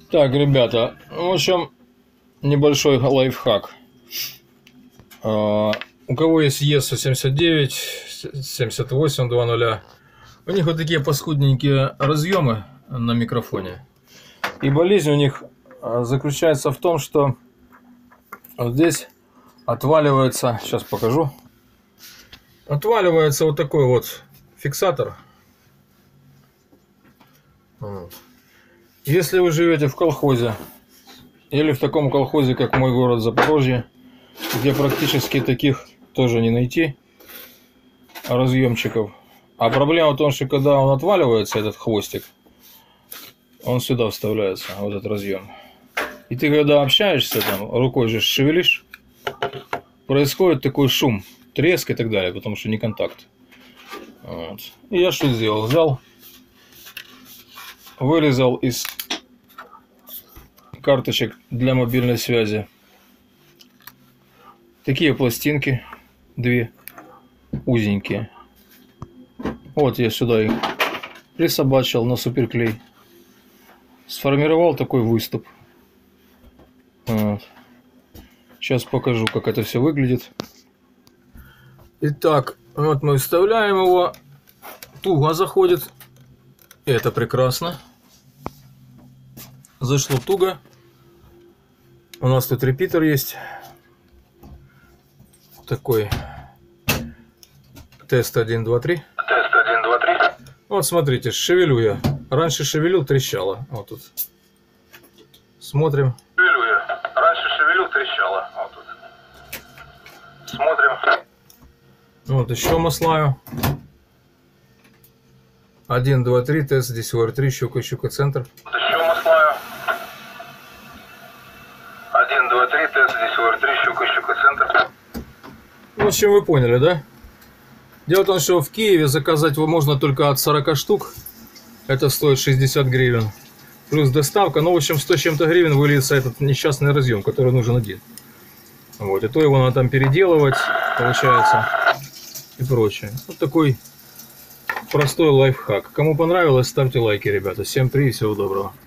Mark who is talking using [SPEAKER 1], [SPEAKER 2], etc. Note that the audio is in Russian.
[SPEAKER 1] Так, ребята, в общем, небольшой лайфхак. У кого есть E179, 7800, у них вот такие паскудненькие разъемы на микрофоне. И болезнь у них заключается в том, что вот здесь отваливается, сейчас покажу, отваливается вот такой вот фиксатор. Вот. Если вы живете в колхозе или в таком колхозе, как мой город Запорожье, где практически таких тоже не найти разъемчиков. А проблема в том, что когда он отваливается, этот хвостик, он сюда вставляется, вот этот разъем. И ты когда общаешься, там, рукой же шевелишь, происходит такой шум, треск и так далее, потому что не контакт. Вот. И я что сделал? Взял, вырезал из карточек для мобильной связи такие пластинки, две узенькие. Вот я сюда их присобачил на суперклей, сформировал такой выступ. Вот. Сейчас покажу, как это все выглядит. Итак, вот мы вставляем его, туго заходит, это прекрасно. Зашло туго. У нас тут репитер есть. Такой. Тест 1, 2, 3.
[SPEAKER 2] Тест 1, 2, 3.
[SPEAKER 1] Вот смотрите, шевелю я. Раньше шевелил, трещало. Вот тут. Смотрим.
[SPEAKER 2] Шевелю я. Раньше шевелил, трещало. Вот тут. Смотрим.
[SPEAKER 1] Вот еще маслаю. 1, 2, 3. Тест здесь ОР3. Щука, центр.
[SPEAKER 2] Вот еще маслаю. 1, 2, 3. Тест здесь ОР3. Щука, центр.
[SPEAKER 1] В общем, вы поняли, да? Дело в том, что в Киеве заказать его можно только от 40 штук. Это стоит 60 гривен. Плюс доставка. Ну, в общем, 100 с чем-то гривен выльется этот несчастный разъем, который нужен один. Вот. И то его надо там переделывать, получается. И прочее. Вот такой простой лайфхак. Кому понравилось, ставьте лайки, ребята. Всем 3 и всего доброго.